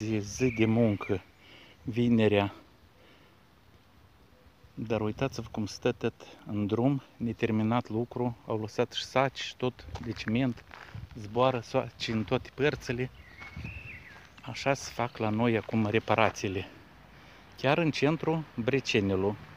zi de muncă, vinerea. Dar uitați-vă cum stă tot în drum, neterminat lucru, au lăsat și saci și tot de ciment, zboară saci în toate părțile. Așa se fac la noi acum reparațiile. Chiar în centrul Brecenelu.